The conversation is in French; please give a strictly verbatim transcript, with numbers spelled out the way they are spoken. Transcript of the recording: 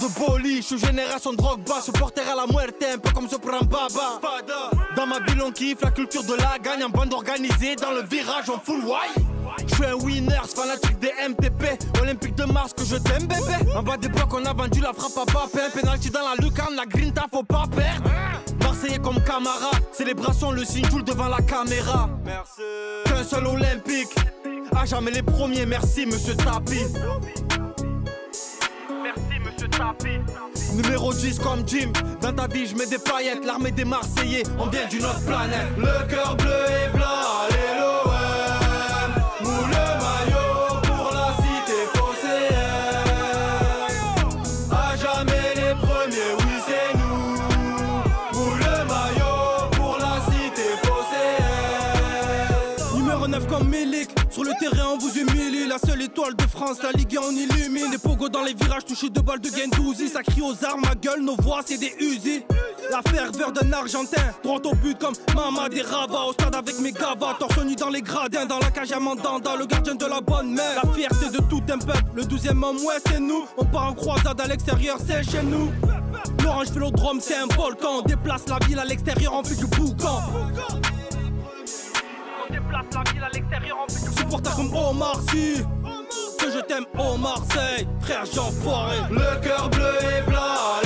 de Boli, je suis génération Drogba, supporter à la muerte, un peu comme ce prend Baba. Dans ma ville on kiffe la culture de la gagne, en bande organisée, dans le virage en full white. Je suis un winner, fanatique des M T P, Olympique de Mars que je t'aime bébé. En bas des blocs on a vendu la frappe à Papin, penalty dans la lucarne, la grinta faut pas perdre. Marseillais comme Camara, célébration le signe Joule devant la caméra. Merci. Qu'un seul olympique, à jamais les premiers, merci monsieur Tapi. Merci monsieur Tapi. Numéro dix comme Jim, dans ta vie je mets des paillettes, l'armée des Marseillais, on vient d'une autre planète. Le cœur bleu et blanc, allez l'O M, nous le maillot pour la cité phocéenne. À jamais les premiers, oui c'est nous, nous le maillot pour la cité phocéenne. Numéro neuf comme Milik, sur le terrain on vous humilie. La seule étoile de France, la Ligue un on illumine. Les pogos dans les virages touchés de balles de Gendouzi. Ça crie aux armes, ma gueule, nos voix c'est des usines. La ferveur d'un Argentin, droit au but comme Mama des Rava. Au stade avec mes gavas, torse nu dans les gradins. Dans la cage à Mandanda, le gardien de la bonne mère. La fierté de tout un peuple, le douzième homme, ouais c'est nous. On part en croisade à l'extérieur, c'est chez nous. L'Orange Vélodrome c'est un volcan. On déplace la ville à l'extérieur, on fait du boucan. On déplace la ville à l'extérieur, on fait du supporter comme Omar Sy. Que je t'aime, oh Marseille, frère j'enfoiré. Le cœur bleu et blanc.